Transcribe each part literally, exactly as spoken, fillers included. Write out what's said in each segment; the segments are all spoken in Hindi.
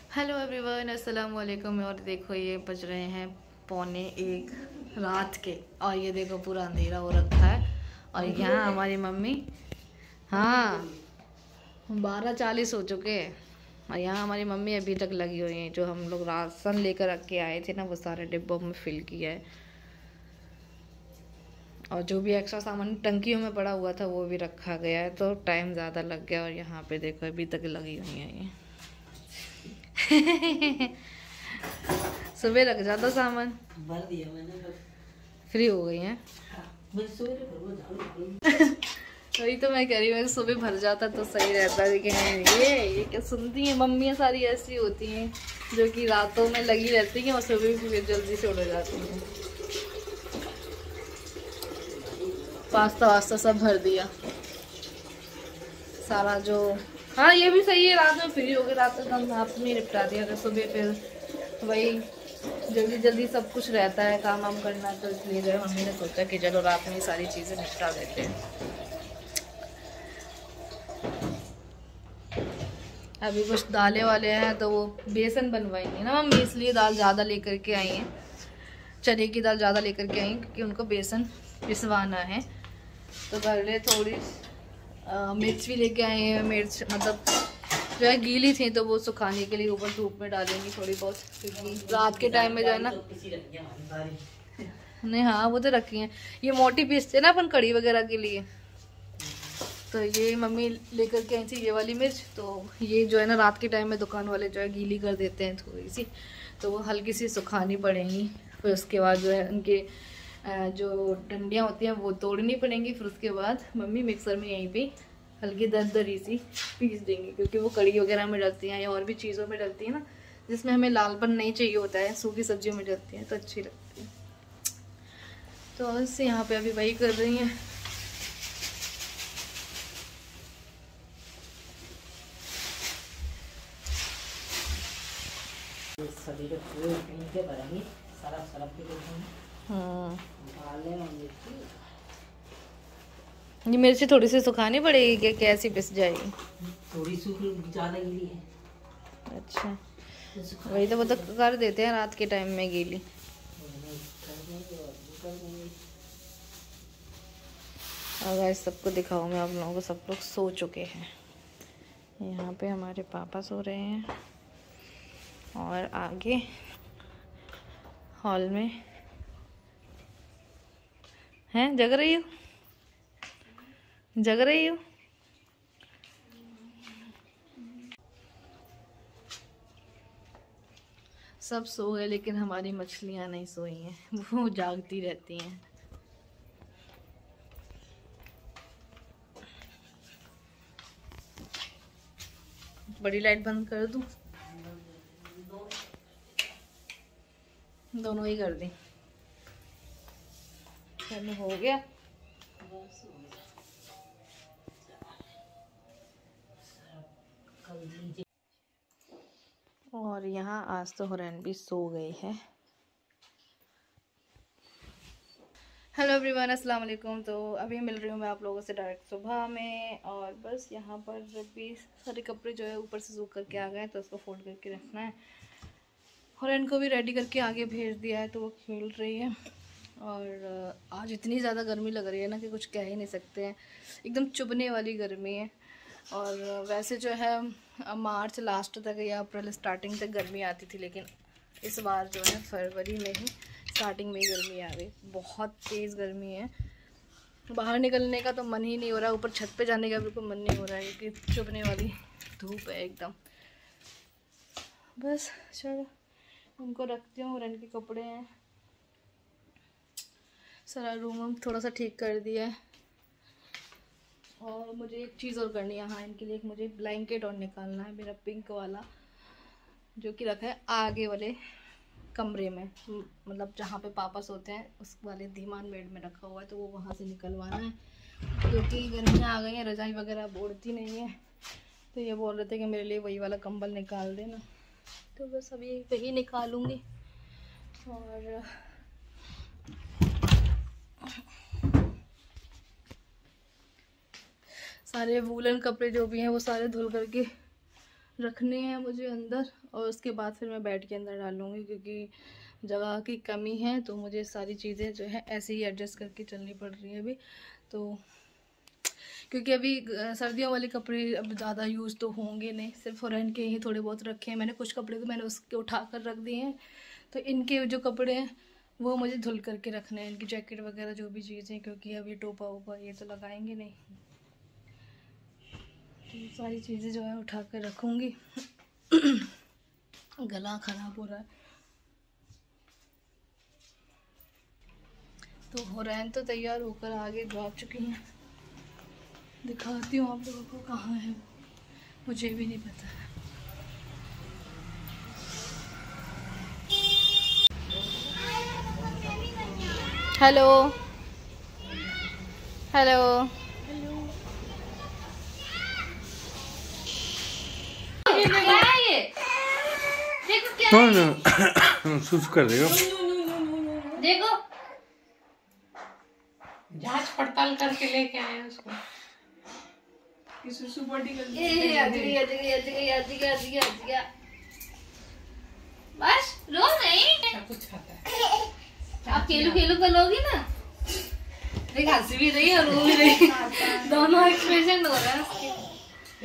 हेलो एवरीवन, अस्सलाम वालेकुम। और देखो ये बज रहे हैं पौने एक रात के, और ये देखो पूरा अंधेरा हो रखा है। और यहाँ हमारी मम्मी, हाँ बारह चालीस हो चुके हैं, और यहाँ हमारी मम्मी अभी तक लगी हुई है। जो हम लोग राशन लेकर रख के आए थे ना, वो सारे डिब्बों में फिल किया है, और जो भी एक्स्ट्रा सामान टंकियों में पड़ा हुआ था वो भी रखा गया है। तो टाइम ज़्यादा लग गया, और यहाँ पे देखो अभी तक लगी हुई है ये। सुबह रख जाता सामान, भर दिया मैंने, फ्री हो गई हैं। वही तो मैं कह रही हूँ, सुबह भर जाता तो सही रहता, लेकिन ये ये क्या सुनती हैं मम्मियाँ, सारी ऐसी होती हैं जो कि रातों में लगी रहती हैं और सुबह भी जल्दी से उड़ जाती हैं। पास्ता वास्ता सब भर दिया सारा जो, हाँ ये भी सही है। रात में फ्री हो गए, रात में काम आपने निपटा दिया, तो सुबह फिर वही जल्दी जल्दी सब कुछ रहता है, काम वाम करना। तो इसलिए जो है मम्मी ने सोचा कि चलो रात में सारी चीज़ें निपटा देते हैं। अभी कुछ दालें वाले हैं तो वो बेसन बनवाएंगे ना मम्मी, इसलिए दाल ज़्यादा लेकर के आई हैं। चने की दाल ज़्यादा लेकर के आई क्योंकि उनको बेसन पिसवाना है। तो पहले थोड़ी आ, मिर्च भी लेके आए हैं। मिर्च मतलब जो है गीली थी, तो वो सुखाने के लिए ऊपर धूप में डालेंगी थोड़ी बहुत, क्योंकि रात के टाइम में जो है ना, नहीं हाँ वो तो रखी हैं। ये मोटी पीसते हैं ना अपन कड़ी वगैरह के लिए, तो ये मम्मी लेकर के आई थी ये वाली मिर्च। तो ये जो है ना रात के टाइम में दुकान वाले जो है गीली कर देते हैं थोड़ी सी, तो वो हल्की सी सुखानी पड़ेंगी। फिर उसके बाद जो है उनके जो डंडियाँ होती हैं वो तोड़नी पड़ेंगी। फिर उसके बाद मम्मी मिक्सर में यहीं पे हल्की दरदरी सी पीस देंगी, क्योंकि वो कड़ी वगैरह में डलती हैं या और भी चीज़ों में डलती है ना, जिसमें हमें लालपन नहीं चाहिए होता है, सूखी सब्जियों में डलती हैं तो अच्छी लगती है। तो बस यहाँ पे अभी वही कर रही हैं। ये मिर्ची थोड़ी सी सुखानी पड़ेगी क्या, कैसी पिस जाएगी? थोड़ी सूखी ज्यादा गीली है। अच्छा वही तो वो तो कर देते हैं रात के टाइम में गीली। अगर सबको दिखाऊं मैं आप लोगों को, सब लोग सो चुके हैं। यहाँ पे हमारे पापा सो रहे हैं, और आगे हॉल में हैं। जग रही हो, जग रही हो? सब सो गए, लेकिन हमारी मछलियाँ नहीं सोई हैं, वो जागती रहती हैं। बड़ी लाइट बंद कर दूं? दोनों ही कर दी। चलो हो गया। और यहाँ आज तो हुरैन भी सो गई है। हेलो एवरीवन, अस्सलाम वालेकुम। तो अभी मिल रही हूँ मैं आप लोगों से डायरेक्ट सुबह में, और बस यहाँ पर भी सारे कपड़े जो है ऊपर से सूख करके आ गए, तो उसको फोल्ड करके रखना है। हुरैन को भी रेडी करके आगे भेज दिया है, तो वो खेल रही है। और आज इतनी ज़्यादा गर्मी लग रही है ना कि कुछ कह ही नहीं सकते हैं, एकदम चुभने वाली गर्मी है। और वैसे जो है मार्च लास्ट तक या अप्रैल स्टार्टिंग तक गर्मी आती थी, लेकिन इस बार जो है फरवरी में ही स्टार्टिंग में ही गर्मी आ गई। बहुत तेज़ गर्मी है, बाहर निकलने का तो मन ही नहीं हो रहा, ऊपर छत पे जाने का बिल्कुल मन नहीं हो रहा है, क्योंकि चुभने वाली धूप है एकदम। बस चलो उनको रखती हूँ। रन के कपड़े हैं, सारा रूम थोड़ा सा ठीक कर दिया है। और मुझे एक चीज़ और करनी है, हाँ इनके लिए एक मुझे ब्लैंकेट और निकालना है, मेरा पिंक वाला जो कि रखा है आगे वाले कमरे में, मतलब जहाँ पे पापा सोते हैं उस वाले धीमान बेड में रखा हुआ है, तो वो वहाँ से निकलवाना है, क्योंकि गर्मियाँ आ गई हैं, रजाई वगैरह ओढ़ती नहीं है। तो ये बोल रहे थे कि मेरे लिए वही वाला कंबल निकाल देना, तो बस अभी वही निकालूंगी। और सारे वूलन कपड़े जो भी हैं वो सारे धुल करके रखने हैं मुझे अंदर, और उसके बाद फिर मैं बेड के अंदर डालूँगी क्योंकि जगह की कमी है, तो मुझे सारी चीज़ें जो है ऐसे ही एडजस्ट करके चलनी पड़ रही है अभी। तो क्योंकि अभी सर्दियों वाले कपड़े अब ज़्यादा यूज़ तो होंगे नहीं, सिर्फ हुरैन के ही थोड़े बहुत रखे हैं मैंने। कुछ कपड़े तो मैंने उसके उठा कर रख दिए हैं, तो इनके जो कपड़े हैं वो मुझे धुल करके रखने हैं, इनकी जैकेट वगैरह जो भी चीज़ें, क्योंकि अब ये टोपा वोपा ये तो लगाएंगे नहीं। तो सारी चीज़ें जो है उठा कर रखूँगी। गला ख़राब हो रहा है। तो हुरैन तो तैयार होकर आगे जा चुकी हैं, दिखाती हूँ आप लोगों को कहाँ है, मुझे भी नहीं पता है। हेलो हेलो क्या है ये? देखो क्या है? सूस कर देगा। देखो जांच पड़ताल करके लेके आए उसको। सुसु बॉडी कर ए आज गई आज गई आज गई आज गई आज गई आज गई। बस रो नहीं, क्या कुछ खाता है। आप खेलू खेलू कर लोगी ना। देख हंस भी रही और रो भी रही, दोनों एक्सप्रेशन हो रहा है उसके।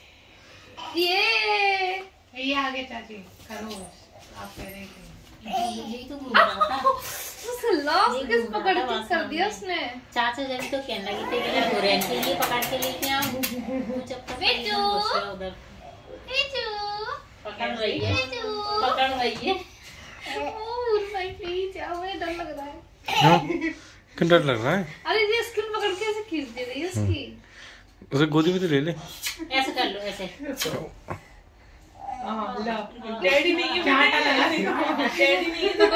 ये ये आगे चाची करो, आप कह रहे थे यही तो घूम रहा था। उस लॉस किस पकड़ के कर दिया उसने। चाचा जब तो कहने लगी थी कि हो रहे हैं के लिए पकड़ के लेके आओ, जब तक बेटू उधर बेटू पकड़ रही है पकड़ रही है। ओह भाई प्लीज आओ, मुझे डर लग रहा है। हाँ, क्यों डर लग रहा है? अरे ये स्किन पकड़ के ऐसे खींच दे रही है उसकी। उसे गोदी में तो ले ले। ऐसे कर लो ऐसे। हां लो डैडी नहीं है, चाटा लगा डैडी नहीं है।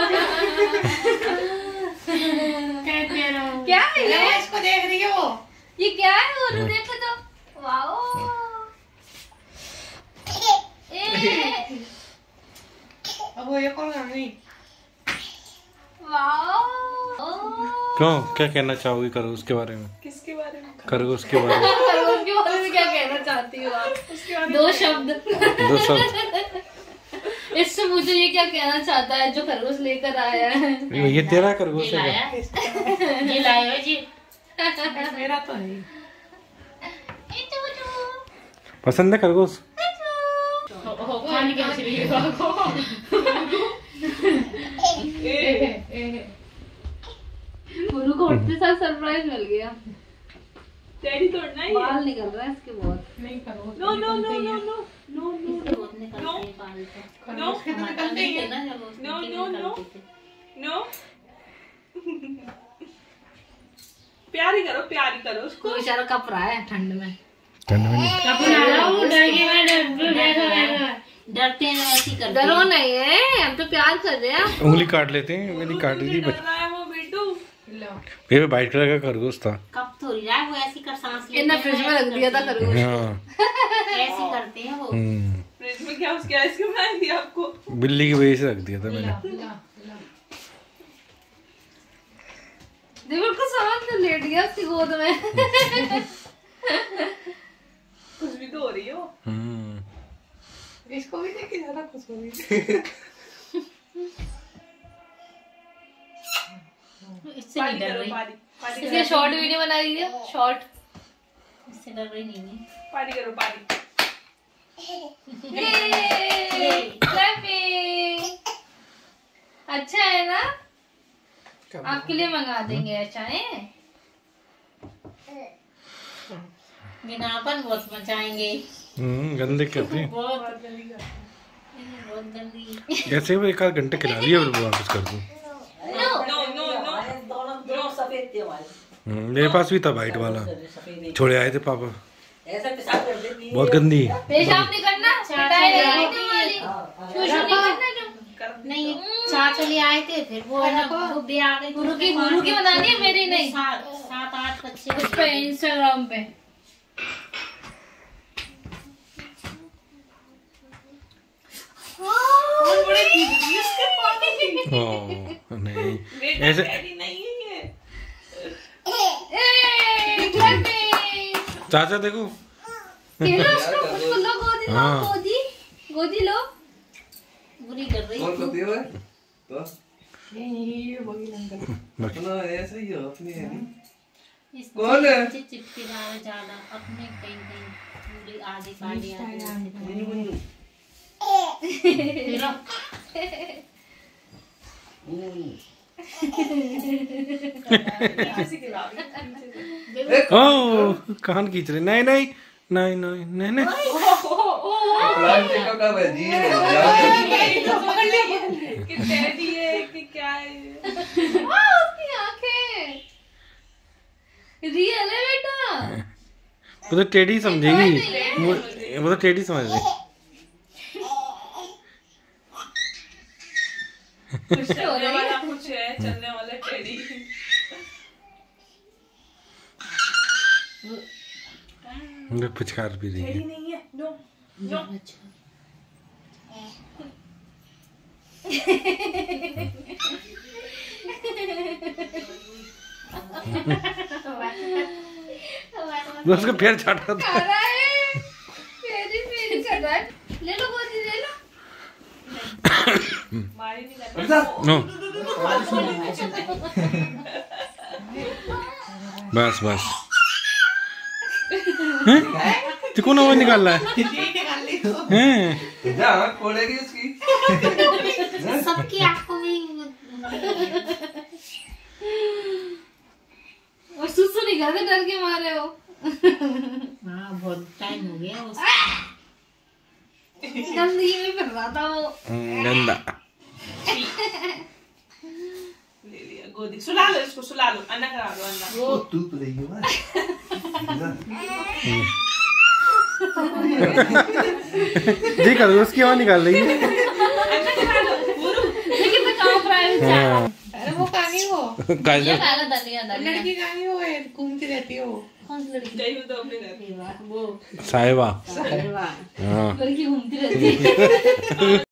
कहते रहो क्या है ये? इसको देख रही हो? ये क्या है? और देखो तो वाओ। ए अब वो ये कौन नहीं वाओ। क्यों, क्या कहना चाहोगी खरगोश के बारे में? किसके बारे में? खरगोश के बारे में। खरगोश के बारे में क्या कहना चाहती हो आप? दो शब्द दो शब्द। इससे मुझे ये क्या कहना चाहता है जो खरगोश लेकर आया है? ये तेरा खरगोश ये है लाया क्या? ये लाए हो जी। मेरा तो है। पसंद है खरगोश? हो खाने के लिए गुरु को उठते साथ सरप्राइज मिल गया। डैडी तोड़ना है, बाल निकल रहा है इसके बहुत। नहीं करो। No no no no no no no बहुत निकलते हैं बाल तो। नो निकलते हैं ना जब उसके नो नो नो निकलते थे। नो। प्यारी करो प्यारी करो उसको। कोई बेचारा कप रहा है ठंड में। ठंड में डरते हैं ऐसी करते डरो हैं। नहीं है, हम तो प्यार कर रहे हैं। उंगली काट लेते हैं, मेरी काट दी थी। डर रहा है वो बेटू। लो ये व्हाइट कलर का खरगोश था। कब थोड़ी रहा है वो ऐसी कर सांस लेते इन्हें हैं, फ्रिज में रख दिया था खरगोश। हाँ। ऐसी करते हैं वो। हम्म, फ्रिज में क्या उसकी आइसक्रीम लाई थी आपको? बिल्ली की वजह से रख दिया था मैंने। देखो उसको समझ में लेट गया उसकी गोद में। कुछ भी तो हो रही हो। हम्म, इसको भी देख के ज्यादा खुश हो रही। इससे नहीं पारी डर करो रही, पारी पारी इसलिए शॉर्ट वीडियो बना दीजिए, शॉर्ट। इससे डर रही नहीं है। पारी करो पारी। क्लैपिंग। अच्छा है ना? आपके लिए मंगा देंगे। अच्छा है? गिनापन बहुत मचाएंगे। हम्म, गंदे करते हैं बहुत बहुत गंदी। ऐसे वो एक आध घंटे खिला लिया फिर वापस कर दूं। नो नो नो दोनों दोनों सफेद थे हमारे। हम्म, मेरे पास भी था व्हाइट वाला, छोड़े आए थे पापा। ऐसा पेशाब कर देती है। बहुत गंदी। पेशाब नहीं करना, पिटाई लगेगी तुम्हारी। शूशू नहीं करना तुम। नहीं चाचा ले आए थे, फिर वो है ना वो भी आ गए। गुरु की गुरु की बनानी है, मेरी नहीं। सात सात आठ बच्चे उस पे इंस्टाग्राम पे। बहुत बड़े इसके पानी। ओह नहीं, बेटा ऐसे डैडी नहीं है ये। ए, क्लैपिंग। चाचा देखो। खेलो उसको, कुछ बोलो गोदी, हाँ। गोदी। गोदी लो। बुरी कर रही कौन करती हो तो बस ना ऐसा ही हो अपनी है इसको कौन है? चिपके दाना ज्यादा अपने कहीं कहीं पूरी आधे काले आधे ओ कान खींच रहे। नहीं नहीं नहीं नहीं नहीं नहीं प्लास्टिक का कब है जी कि टेडी है कि क्या है वाह उसकी आंखें रियल है बेटा। वो तो टेढ़ी समझेगी, वो वो तो टेढ़ी समझ रही। कुछ चलने वाला कुछ है, चलने वाला टेडी। वो पुचकार भी रही है। टेडी नहीं है, नो नो। वो उसका पैर चाटा था। खा रहा है मेरी मेरी कर रहा है। ले लो गोदी ले लो। मारी नहीं करता। नो बस बस तो कौन आवाज निकाल रहा है? हैं? जा खोलेगी उसकी सबकी आंखों में और सुसु निकाल के डर के मारे हो। हाँ बहुत टाइम हो गया उसको गंदगी में फिर रहा था वो। गंदा। ले लिया गोदी, सुला लो इसको, सुला लो, अन्ना करा लो अन्ना। वो तू तो रही है जी कर उसकी आवाज निकाल रही है। अन्ना करा लो गुरु। लेकिन मैं कांप रहा है बेचारा। हाँ। अरे वो कहानी हो काजल ये पहला दलिया दलिया। लड़की कहानी हो है, घूमती रहती हो। कौन सी लड़की? गई हूँ तो अपने घर। वो साहिबा। अरे वाह हाँ लड़की घूमती रहती है।